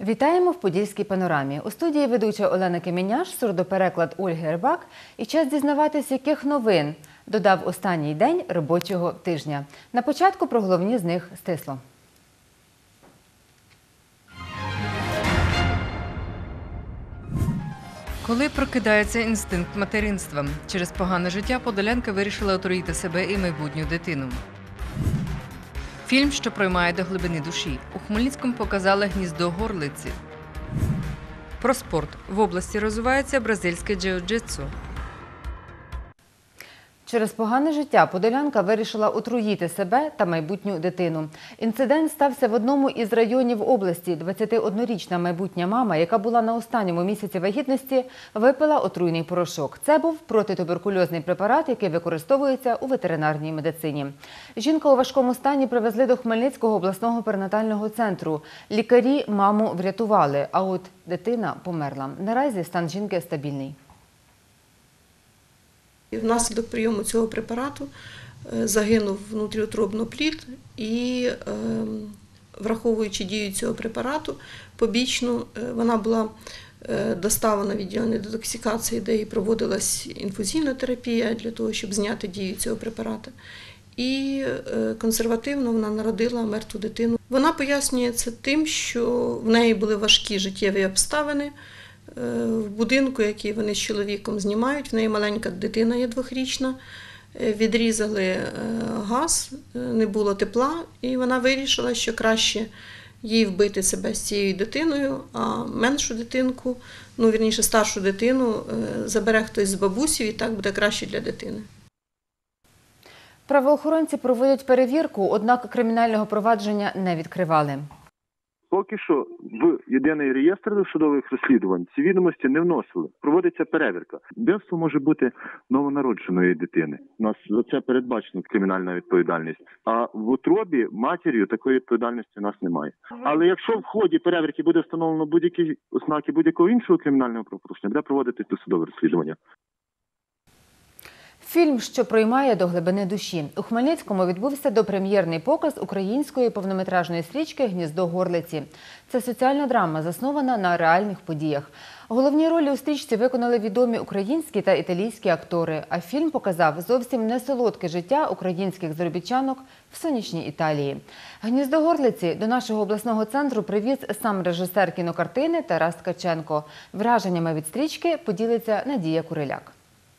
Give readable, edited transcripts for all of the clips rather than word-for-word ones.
Вітаємо в Подільській панорамі. У студії ведуча Олена Кеміняш, сурдопереклад Ольги Рибак. І час дізнаватись, яких новин додав останній день робочого тижня. На початку про головні з них стисло. Коли прокидається інстинкт материнства? Через погане життя подолянка вирішила отруїти себе і майбутню дитину. Фільм, що проймає до глибини душі. У Хмельницькому показали гніздо горлиці. Про спорт. В області розвивається бразильське джиу-джитсу. Через погане життя подолянка вирішила отруїти себе та майбутню дитину. Інцидент стався в одному із районів області. 21-річна майбутня мама, яка була на останньому місяці вагітності, випила отруйний порошок. Це був протитуберкульозний препарат, який використовується у ветеринарній медицині. Жінка у важкому стані привезли до Хмельницького обласного перинатального центру. Лікарі маму врятували, а от дитина померла. Наразі стан жінки стабільний. Внаслідок прийому цього препарату загинув внутріутробний плід і, враховуючи дію цього препарату, побічну, вона була доставлена в відділення детоксикації, де і проводилась інфузійна терапія для того, щоб зняти дію цього препарату. І консервативно вона народила мертву дитину. Вона пояснює це тим, що в неї були важкі життєві обставини. В будинку, який вони з чоловіком знімають, в неї маленька дитина є 2-річна, відрізали газ, не було тепла, і вона вирішила, що краще їй вбити себе з цією дитиною, а меншу дитинку, вірніше старшу дитину, забере хтось з бабусів, і так буде краще для дитини. Правоохоронці проводять перевірку, однак кримінального провадження не відкривали. Поки що в єдиний реєстр досудових розслідувань ці відомості не вносили. Проводиться перевірка. Вбивство може бути новонародженої дитини. У нас за це передбачена кримінальна відповідальність. А в утробі матір'ю такої відповідальності у нас немає. Але якщо в ході перевірки буде встановлено будь-які ознаки будь-якого іншого кримінального правопорушення, буде проводитись досудове розслідування. Фільм, що проймає до глибини душі. У Хмельницькому відбувся допрем'єрний показ української повнометражної стрічки «Гніздо горлиці». Це соціальна драма, заснована на реальних подіях. Головні ролі у стрічці виконали відомі українські та італійські актори, а фільм показав зовсім не солодке життя українських заробітчанок в сонячній Італії. «Гніздо горлиці» до нашого обласного центру привіз сам режисер кінокартини Тарас Ткаченко. Враженнями від стрічки поділиться Надія Куриляк.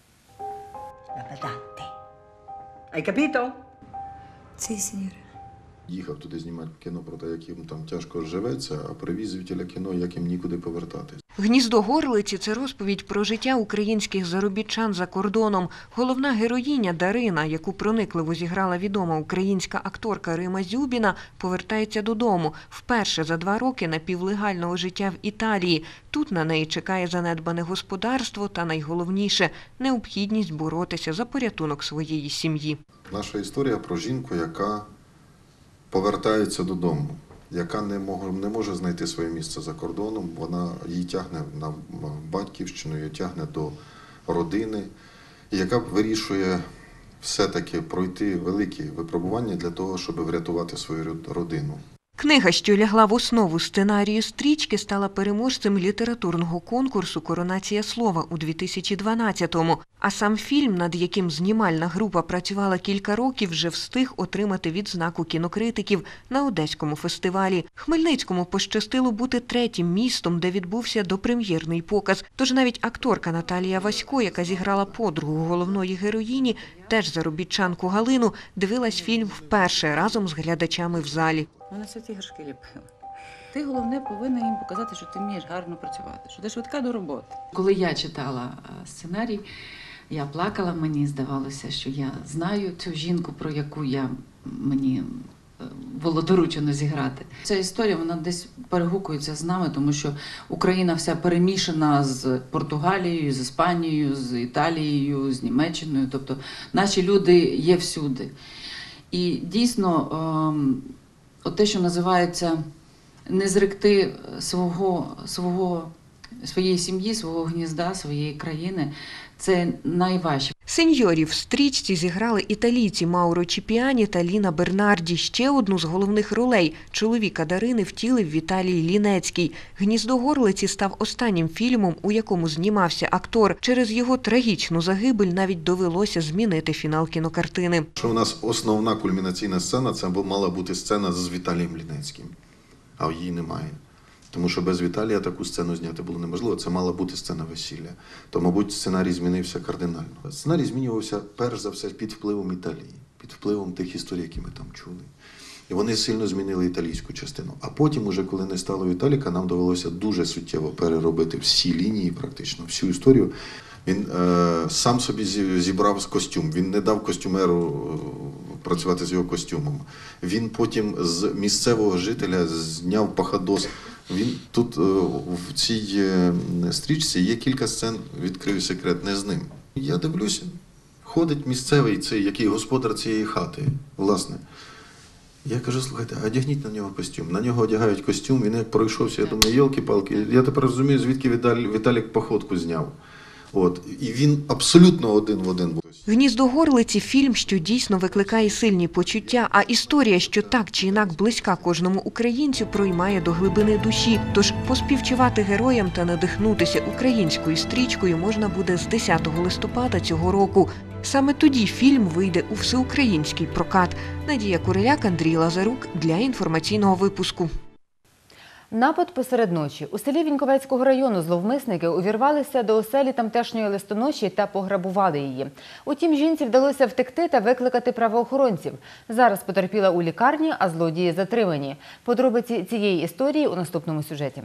La badante. Hai capito? Sì, signore. Їхав туди знімати кіно про те, як їм там тяжко живеться, а привіз звідтіля кіно, як їм нікуди повертатись. «Гніздо горлиці» – це розповідь про життя українських заробітчан за кордоном. Головна героїня Дарина, яку проникливо зіграла відома українська акторка Рима Зюбіна, повертається додому. Вперше за 2 роки напівлегального життя в Італії. Тут на неї чекає занедбане господарство та, найголовніше, необхідність боротися за порятунок своєї сім'ї. Наша історія про жінку, яка повертається додому, яка не може знайти своє місце за кордоном, її тягне на батьківщину, її тягне до родини, і яка вирішує все-таки пройти великі випробування для того, щоб врятувати свою родину. Книга, що лягла в основу сценарію стрічки, стала переможцем літературного конкурсу «Коронація слова» у 2012-му. А сам фільм, над яким знімальна група працювала кілька років, вже встиг отримати відзнаку кінокритиків на Одеському фестивалі. Хмельницькому пощастило бути 3-м містом, де відбувся допрем'єрний показ. Тож навіть акторка Наталія Васько, яка зіграла подругу головної героїні, теж заробітчанку Галину, дивилась фільм вперше разом з глядачами в залі. Вона все ці іграшки ліпила. Ти, головне, повинна їм показати, що ти вмієш гарно працювати, що ти швидка до роботи. Коли я читала сценарій, я плакала, мені здавалося, що я знаю цю жінку, про яку мені було доручено зіграти. Ця історія, вона десь перегукується з нами, тому що Україна вся перемішана з Португалією, з Іспанією, з Італією, з Німеччиною. Тобто наші люди є всюди. І дійсно, те, що називається не зректи своєї сім'ї, свого гнізда, своєї країни, це найважче. Сеньорів в стрічці зіграли італійці Мауро Чіпіані та Ліна Бернарді. Ще одну з головних ролей – чоловіка Дарини втілив Віталій Лінецький. «Гніздо горлиці» став останнім фільмом, у якому знімався актор. Через його трагічну загибель навіть довелося змінити фінал кінокартини. Що у нас основна кульмінаційна сцена – це мала бути сцена з Віталієм Лінецьким, а її немає. Тому що без Віталія таку сцену зняти було неможливо. Це мала бути сцена весілля. То, мабуть, сценарій змінився кардинально. Сценарій змінювався, перш за все, під впливом Італії, під впливом тих історій, які ми там чули. І вони сильно змінили італійську частину. А потім, уже коли не стало Віталіка, нам довелося дуже суттєво переробити всі лінії, практично, всю історію. Він сам собі зібрав костюм, він не дав костюмеру працювати з його костюмом. Він потім з місцевого жителя зняв пахадос. Він тут в цій стрічці є кілька сцен, відкрию секрет, не з ним. Я дивлюся, ходить місцевий цей, який господар цієї хати, власне. Я кажу, слухайте, одягніть на нього костюм. На нього одягають костюм, він як пройшовся, я думаю, йолки-палки, я тепер розумію, звідки Віталік походку зняв. От. І він абсолютно один в один був. «Гніздо горлиці» – фільм, що дійсно викликає сильні почуття, а історія, що так чи інак близька кожному українцю, проймає до глибини душі. Тож поспівчувати героям та надихнутися українською стрічкою можна буде з 10 листопада цього року. Саме тоді фільм вийде у всеукраїнський прокат. Надія Куриляк, Андрій Лазарук для інформаційного випуску. Напад посеред ночі. У селі Віньковецького району зловмисники увірвалися до оселі тамтешньої листоноші та пограбували її. Утім, жінці вдалося втекти та викликати правоохоронців. Зараз потерпіла у лікарні, а злодії затримані. Подробиці цієї історії у наступному сюжеті.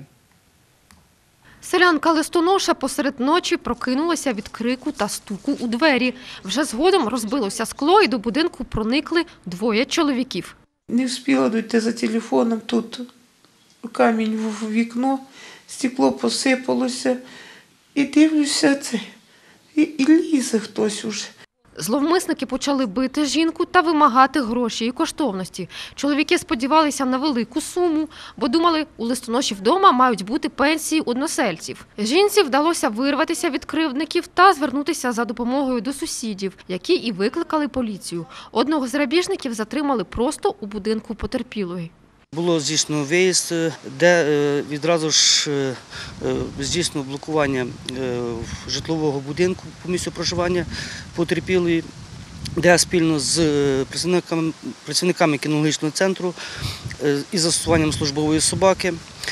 Селянка Листоноша посеред ночі прокинулася від крику та стуку у двері. Вже згодом розбилося скло і до будинку проникли двоє чоловіків. Не встигла дойти за телефоном, тут камінь в вікно, стекло посипалося. І дивлюся це, і лізе хтось уже. Зловмисники почали бити жінку та вимагати гроші і коштовності. Чоловіки сподівалися на велику суму, бо думали, у Листоноші вдома мають бути пенсії односельців. Жінці вдалося вирватися від кривдників та звернутися за допомогою до сусідів, які і викликали поліцію. Одного з грабіжників затримали просто у будинку потерпілої. Було здійснено виїзд, де відразу ж здійснено блокування житлового будинку по місцю проживання потерпілої, де спільно з працівниками кінологічного центру із застосуванням службової собаки.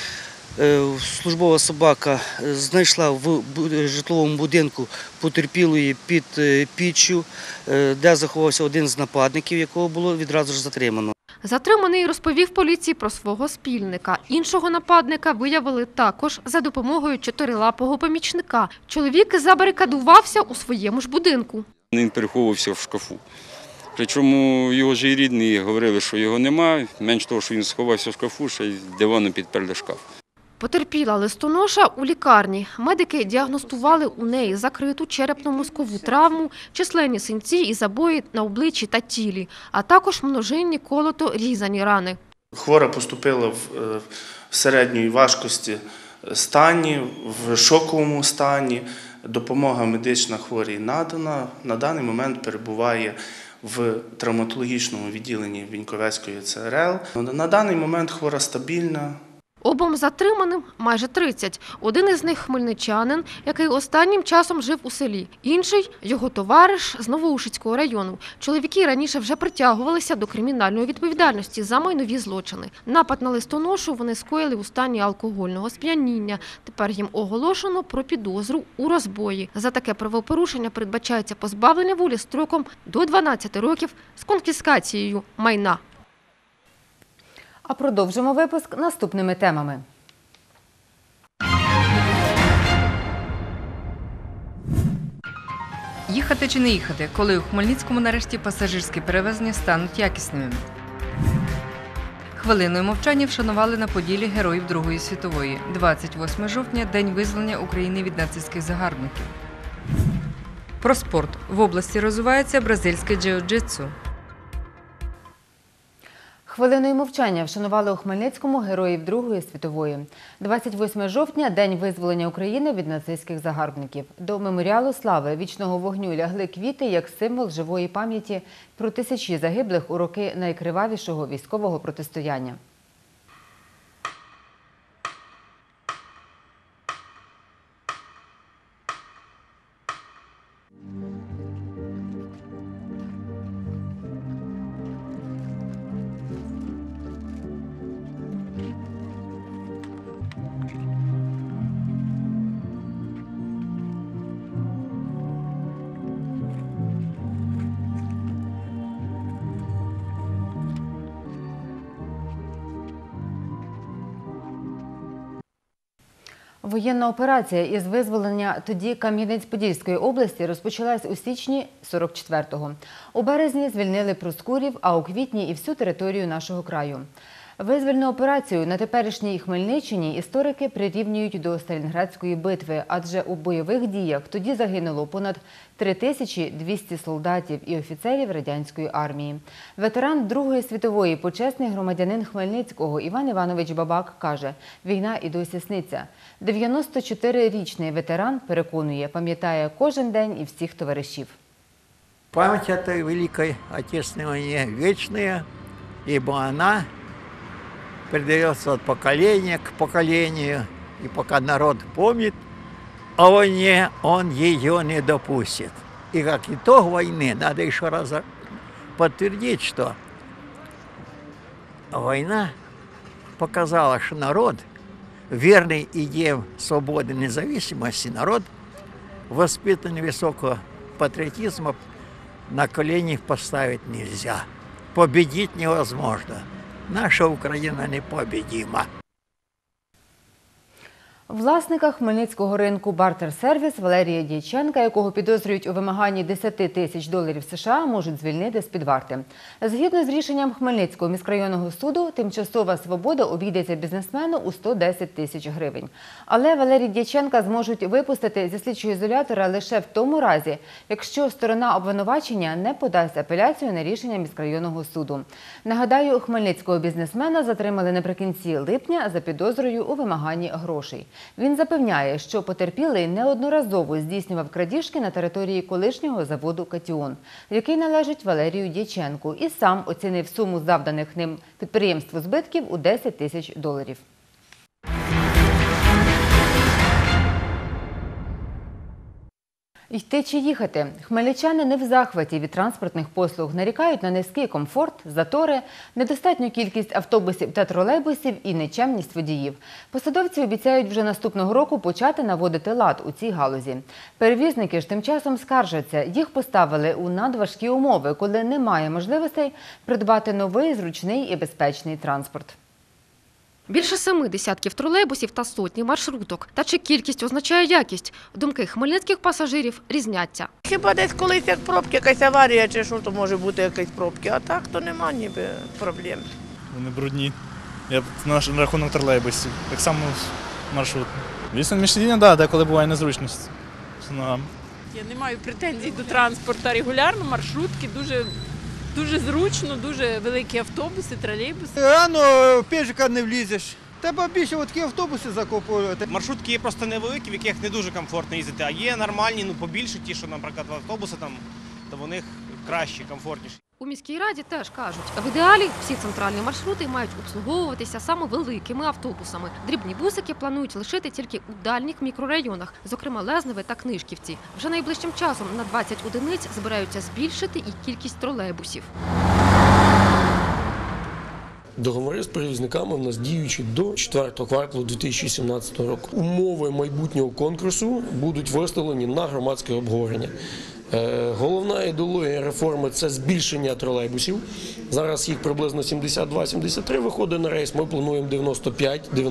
Службова собака знайшла в житловому будинку потерпілої під піччю, де заховався один з нападників, якого було відразу ж затримано. Затриманий розповів поліції про свого спільника. Іншого нападника виявили також за допомогою чотирилапого помічника. Чоловік забарикадувався у своєму ж будинку. Він переховувався в шкафу. Причому його ж і рідні говорили, що його немає. Менш того, що він сховався в шкафу, ще й диваном підперли шкаф. Потерпіла Листоноша у лікарні. Медики діагностували у неї закриту черепно-мозкову травму, численні синці і забої на обличчі та тілі, а також множинні колото-різані рани. Хвора поступила в середньої важкості стані, в шоковому стані. Допомога медична хворій надана. На даний момент перебуває в травматологічному відділенні Віньковецької ЦРЛ. На даний момент хвора стабільна. Обом затриманим майже 30. Один із них – хмельничанин, який останнім часом жив у селі. Інший – його товариш з Новоушицького району. Чоловіки раніше вже притягувалися до кримінальної відповідальності за майнові злочини. Напад на Листоношу вони скоїли у стані алкогольного сп'яніння. Тепер їм оголошено про підозру у розбої. За таке правопорушення передбачається позбавлення волі строком до 12 років з конфіскацією майна. А продовжимо випуск наступними темами. Їхати чи не їхати, коли у Хмельницькому нарешті пасажирські перевезення стануть якісними. Хвилиною мовчання вшанували на Поділлі героїв Другої світової. 28 жовтня – День визволення України від нацистських загарбників. Про спорт. В області розвивається бразильське джиу-джитсу. Хвилиною мовчання вшанували у Хмельницькому героїв Другої світової. 28 жовтня – День визволення України від нацистських загарбників. До меморіалу слави вічного вогню лягли квіти як символ живої пам'яті про тисячі загиблих у роки найкривавішого військового протистояння. Воєнна операція із визволення тоді Кам'янець-Подільської області розпочалась у січні 44-го. У березні звільнили Проскурів, а у квітні і всю територію нашого краю. Визвольну операцію на теперішній Хмельниччині історики прирівнюють до Сталінградської битви, адже у бойових діях тоді загинуло понад 3200 солдатів і офіцерів радянської армії. Ветеран Другої світової, почесний громадянин Хмельницького Іван Іванович Бабак каже, війна і досі сниться. 94-річний ветеран переконує, пам'ятає кожен день і всіх товаришів. Пам'ять этой Великой Отечественной войны вечная, ибо она передается от поколения к поколению, и пока народ помнит о войне, он ее не допустит. И как итог войны, надо еще раз подтвердить, что война показала, что народ, верный идеям свободы и независимости, народ, воспитанный высокого патриотизма, на колени поставить нельзя. Победить невозможно. Наша Україна непобедима. Власника хмельницького ринку «Бартер-сервіс» Валерія Дяченка, якого підозрюють у вимаганні $10 тисяч США, можуть звільнити з-під варти. Згідно з рішенням Хмельницького міськрайонного суду, тимчасова свобода обійдеться бізнесмену у 110 тисяч гривень. Але Валерія Дяченка зможуть випустити зі слідчого ізолятора лише в тому разі, якщо сторона обвинувачення не подасть апеляцію на рішення міськрайонного суду. Нагадаю, хмельницького бізнесмена затримали наприкінці липня за підозрою у вимаганні грошей. Він запевняє, що потерпілий неодноразово здійснював крадіжки на території колишнього заводу «Катіон», який належить Валерію Дяченку, і сам оцінив суму завданих ним підприємству збитків у $10 тисяч. Йти чи їхати? Хмельничани не в захваті від транспортних послуг. Нарікають на низький комфорт, затори, недостатню кількість автобусів та тролейбусів і нечемність водіїв. Посадовці обіцяють вже наступного року почати наводити лад у цій галузі. Перевізники ж тим часом скаржаться. Їх поставили у надважкі умови, коли немає можливостей придбати новий, зручний і безпечний транспорт. Більше 7 десятків тролейбусів та сотні маршруток. Та чи кількість означає якість? Думки хмельницьких пасажирів різняться. Хіба десь колись як пробки, якась аварія чи що, то може бути якісь пробки, а так то нема ніби проблем. Вони брудні. Я на рахунок тролейбусів, так само маршрут. Звісно, між сидіння, так, деколи буває незручність з ногами. Я не маю претензій до транспорту. Регулярно маршрутки дуже зручно, дуже великі автобуси, тролейбуси. Рано в пішка не влізеш. Треба більше такі автобуси закуповувати. Маршрутки є просто невеликі, в яких не дуже комфортно їздити, а є нормальні, побільше ті, що, наприклад, автобуси, то в них кращі, комфортніші. У міській раді теж кажуть, в ідеалі всі центральні маршрути мають обслуговуватися саме великими автобусами. Дрібні бусики планують лишити тільки у дальніх мікрорайонах, зокрема Лезневе та Книжківці. Вже найближчим часом на 20 одиниць збираються збільшити і кількість тролейбусів. Договори з перевізниками в нас діючі до 4-го кварталу 2017 року. Умови майбутнього конкурсу будуть виставлені на громадське обговорення. Головна ідеологія реформи – це збільшення тролейбусів. Зараз їх приблизно 72-73 виходить на рейс, ми плануємо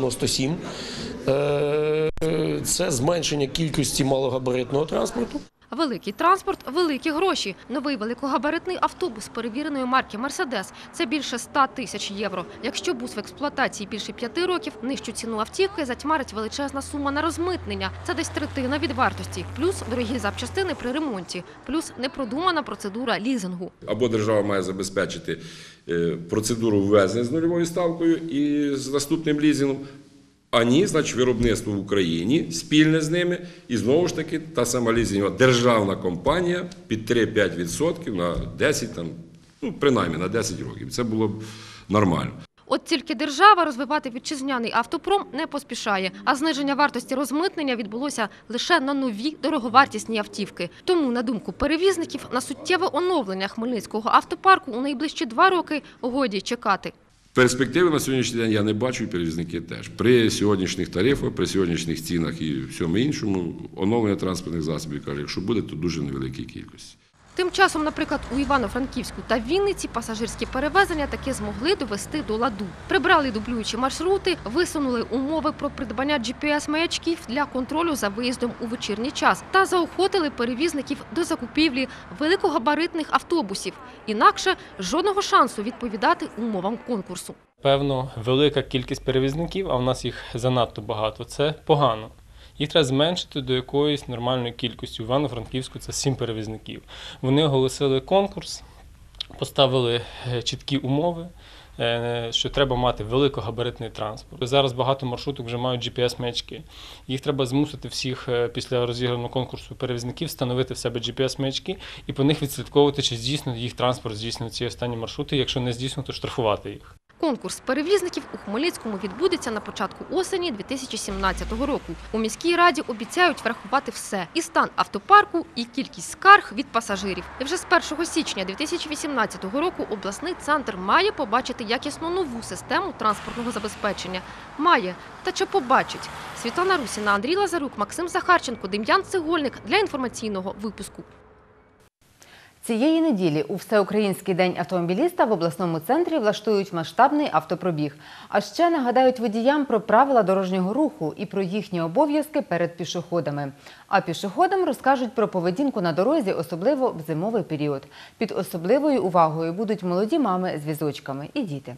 95-97. Це зменшення кількості малогабаритного транспорту. Великий транспорт – великі гроші. Новий великогабаритний автобус перевіреної марки «Мерседес» – це більше 100 тисяч євро. Якщо бус в експлуатації більше 5 років, нижчу ціну автівки затьмарить величезна сума на розмитнення. Це десь третина від вартості. Плюс дорогі запчастини при ремонті. Плюс непродумана процедура лізингу. Або держава має забезпечити процедуру ввезення з нульовою ставкою і з наступним лізингом, а ні, значить, виробництво в Україні, спільне з ними, і знову ж таки та сама лізингова державна компанія під 3-5% на 10, принаймні на 10 років. Це було б нормально. От тільки держава розвивати вітчизняний автопром не поспішає, а зниження вартості розмитнення відбулося лише на нові дороговартісні автівки. Тому, на думку перевізників, на суттєве оновлення хмельницького автопарку у найближчі 2 роки годі чекати. Перспективи на сьогоднішній день я не бачу, і перевізники теж. При сьогоднішніх тарифах, при сьогоднішніх цінах і всьому іншому, оновлення транспортних засобів, кажу, якщо буде, то дуже невеликій кількості. Тим часом, наприклад, у Івано-Франківську та Вінниці пасажирські перевезення таки змогли довести до ладу. Прибрали дублюючі маршрути, висунули умови про придбання GPS-маячків для контролю за виїздом у вечірній час та заохотили перевізників до закупівлі великогабаритних автобусів. Інакше жодного шансу відповідати умовам конкурсу. Певно, велика кількість перевізників, а в нас їх занадто багато, це погано. Їх треба зменшити до якоїсь нормальної кількості. У Івано-Франківську це 7 перевізників. Вони оголосили конкурс, поставили чіткі умови, що треба мати великогабаритний транспорт. Зараз багато маршруток вже мають GPS-маячки. Їх треба змусити всіх після розіграного конкурсу перевізників встановити в себе GPS-маячки і по них відслідковувати, чи здійснює їх транспорт, здійснює ці останні маршрути. Якщо не здійснює, то штрафувати їх. Конкурс перевізників у Хмельницькому відбудеться на початку осені 2017 року. У міській раді обіцяють врахувати все – і стан автопарку, і кількість скарг від пасажирів. І вже з 1 січня 2018 року обласний центр має побачити якісно нову систему транспортного забезпечення. Має. Та чи побачить? Світлана Русіна, Андрій Лазарук, Максим Захарченко, Дем'ян Цегольник для інформаційного випуску. Цієї неділі у Всеукраїнський день автомобіліста в обласному центрі влаштують масштабний автопробіг. А ще нагадають водіям про правила дорожнього руху і про їхні обов'язки перед пішоходами. А пішоходам розкажуть про поведінку на дорозі, особливо в зимовий період. Під особливою увагою будуть молоді мами з візочками і діти.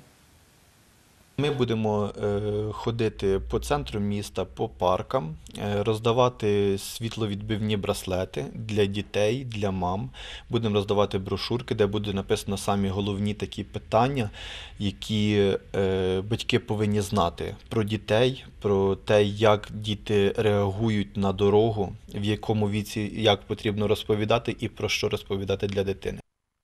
Ми будемо ходити по центру міста, по паркам, роздавати світловідбивні браслети для дітей, для мам. Будемо роздавати брошурки, де буде написано самі головні такі питання, які батьки повинні знати про дітей, про те, як діти реагують на дорогу, в якому віці, як потрібно розповідати і про що розповідати для дитини.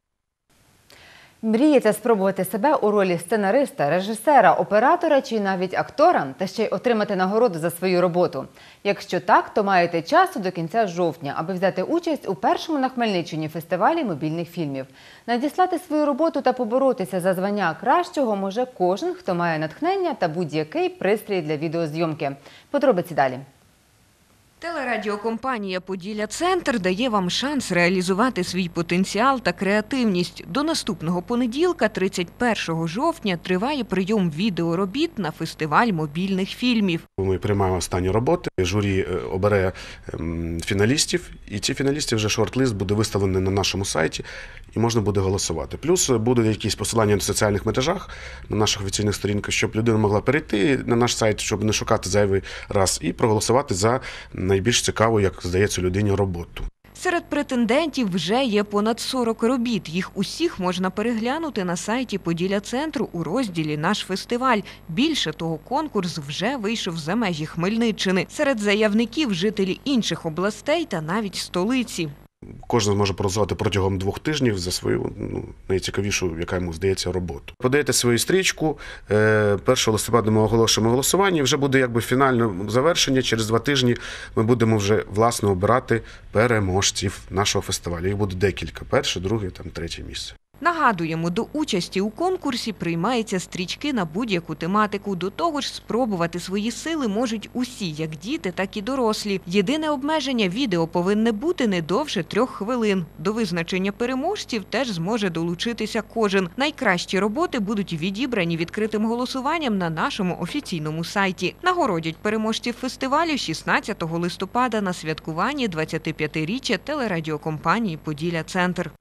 Мрієте спробувати себе у ролі сценариста, режисера, оператора чи навіть актора, та ще й отримати нагороду за свою роботу? Якщо так, то маєте часу до кінця жовтня, аби взяти участь у першому на Хмельниччині фестивалі мобільних фільмів. Надіслати свою роботу та поборотися за звання кращого може кожен, хто має натхнення та будь-який пристрій для відеозйомки. Подробиці далі. Телерадіокомпанія «Поділля-Центр» дає вам шанс реалізувати свій потенціал та креативність. До наступного понеділка, 31 жовтня, триває прийом відеоробіт на фестиваль мобільних фільмів. Ми приймаємо останні роботи, журі обере фіналістів, і ці фіналісти вже шорт-лист буде виставлений на нашому сайті, і можна буде голосувати. Плюс будуть якісь посилання на соціальних мережах, на наших офіційних сторінках, щоб людина могла перейти на наш сайт, щоб не шукати зайвий раз, і проголосувати за найбільш цікаву, як здається, людині роботу. Серед претендентів вже є понад 40 робіт. Їх усіх можна переглянути на сайті Поділля-Центру у розділі «Наш фестиваль». Більше того, конкурс вже вийшов за межі Хмельниччини. Серед заявників – жителі інших областей та навіть столиці. Кожен може проголосувати протягом 2 тижнів за свою найцікавішу, яка йому здається, роботу. Подаєте свою стрічку, 1 листопада ми оголошуємо голосування, і вже буде якби фінальне завершення. Через 2 тижні ми будемо вже, власне, обирати переможців нашого фестивалю. Їх буде декілька. 1, 2, 3 місце. Нагадуємо, до участі у конкурсі приймаються стрічки на будь-яку тематику. До того ж, спробувати свої сили можуть усі, як діти, так і дорослі. Єдине обмеження – відео повинне бути не довше 3 хвилин. До визначення переможців теж зможе долучитися кожен. Найкращі роботи будуть відібрані відкритим голосуванням на нашому офіційному сайті. Нагородять переможців фестивалю 16 листопада на святкуванні 25-річчя телерадіокомпанії «Поділля-Центр».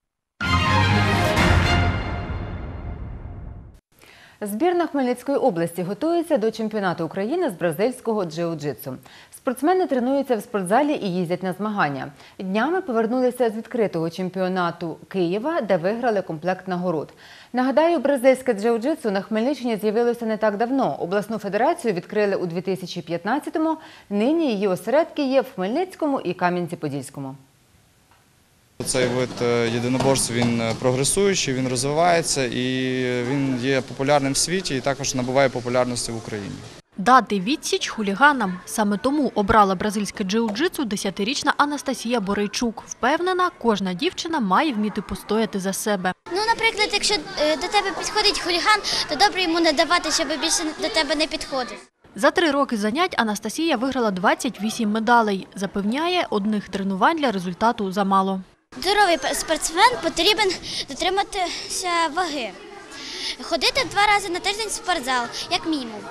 Збірна Хмельницької області готується до чемпіонату України з бразильського джиу-джитсу. Спортсмени тренуються в спортзалі і їздять на змагання. Днями повернулися з відкритого чемпіонату Києва, де виграли комплект нагород. Нагадаю, бразильське джиу-джитсу на Хмельниччині з'явилося не так давно. Обласну федерацію відкрили у 2015-му. Нині її осередки є в Хмельницькому і Кам'янці-Подільському. Цей вид єдиноборств, він прогресуючий, він розвивається і він є популярним в світі і також набуває популярності в Україні. Дати відсіч хуліганам. Саме тому обрала бразильське джиу-джитсу 10-річна Анастасія Борейчук. Впевнена, кожна дівчина має вміти постояти за себе. Наприклад, якщо до тебе підходить хуліган, то добре йому не давати, щоб більше до тебе не підходив. За 3 роки занять Анастасія виграла 28 медалей. Запевняє, одних тренувань для результату замало. Здоровий спортсмен потрібен дотриматися ваги. Ходити 2 рази на тиждень в спортзал, як мінімум.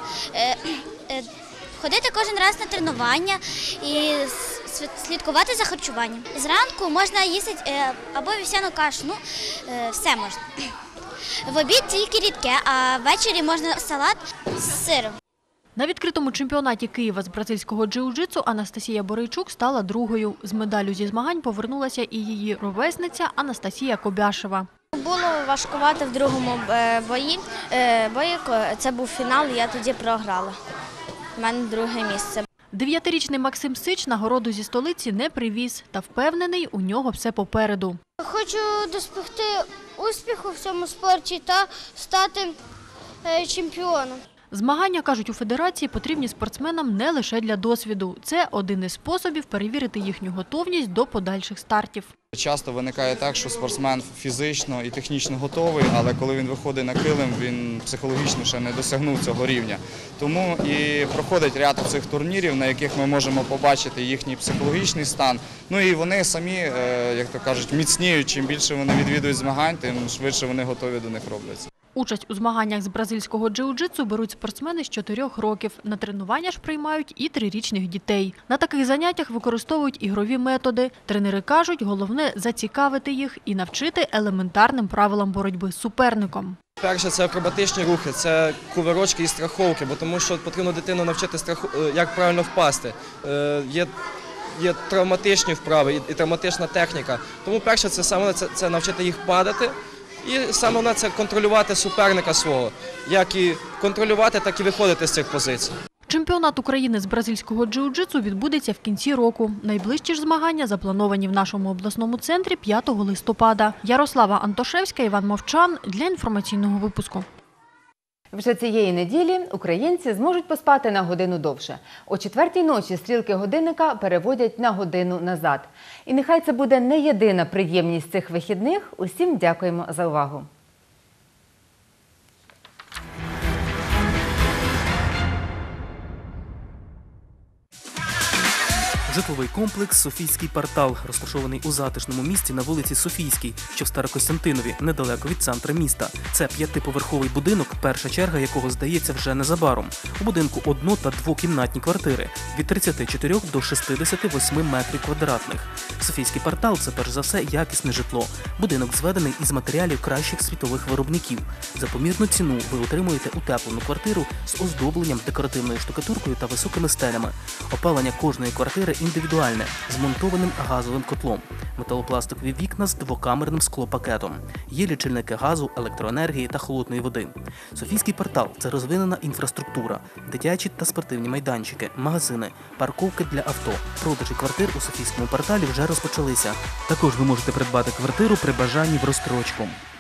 Ходити кожен раз на тренування і слідкувати за харчуванням. Зранку можна їсти або вівсяну кашу, все можна. В обід тільки рідке, а ввечері можна салат з сиром. На відкритому чемпіонаті Києва з бразильського джиу-джитсу Анастасія Борейчук стала другою. З медаллю зі змагань повернулася і її ровесниця Анастасія Кобяшева. Було важкувати в другому бої. Це був фінал, і я тоді програла. У мене 2-е місце. 9-річний Максим Сич нагороду зі столиці не привіз. Та впевнений, у нього все попереду. Хочу досягти успіху в цьому спорті та стати чемпіоном. Змагання, кажуть у федерації, потрібні спортсменам не лише для досвіду. Це один із способів перевірити їхню готовність до подальших стартів. Часто виникає так, що спортсмен фізично і технічно готовий, але коли він виходить на килим, він психологічно ще не досягнув цього рівня. Тому і проходить ряд цих турнірів, на яких ми можемо побачити їхній психологічний стан. І вони самі, як то кажуть, міцніють. Чим більше вони відвідують змагань, тим швидше вони готові до них робляться. Участь у змаганнях з бразильського джиу-джитсу беруть спортсмени з 4 років. На тренування ж приймають і 3-річних дітей. На таких заняттях використовують ігрові методи. Тренери кажуть, головне – зацікавити їх і навчити елементарним правилам боротьби з суперником. Перше – це акробатичні рухи, це кувирочки і страховки, бо тому що потрібно дитину навчити, як правильно впасти. Є травматичні вправи і травматична техніка. Тому перше – це навчити їх падати. І саме головне – це контролювати суперника свого. Як і контролювати, так і виходити з цих позицій. Чемпіонат України з бразильського джиу-джитсу відбудеться в кінці року. Найближчі ж змагання заплановані в нашому обласному центрі 5 листопада. Ярослава Антошевська, Іван Мовчан для інформаційного випуску. Вже цієї неділі українці зможуть поспати на годину довше. О 4-й ночі стрілки годинника переводять на годину назад. І нехай це буде не єдина приємність цих вихідних. Усім дякуємо за увагу. Житловий комплекс «Софійський квартал», розташований у затишному місці на вулиці Софійській, що в Старокостянтинові, недалеко від центра міста. Це 5-поверховий будинок, перша черга якого здається вже незабаром. У будинку 1- та 2-кімнатні квартири від 34 до 68 метрів квадратних. «Софійський квартал» – це перш за все якісне житло. Будинок зведений із матеріалів кращих світових виробників. За помірну ціну ви отримуєте утеплену квартиру з оздобленням, декоративною штукатуркою та високими стелями. Опалення кожної квартири індивідуальне, з монтованим газовим котлом. Металопластикові вікна з 2-камерним склопакетом. Є лічильники газу, електроенергії та холодної води. «Софійський квартал» – це розвинена інфраструктура, дитячі та спортивні майданчики, магазини, парковки для авто. Продажі квартир у «Софійському кварталі» вже розпочалися. Також ви можете придбати квартиру при бажанні в розстрочку.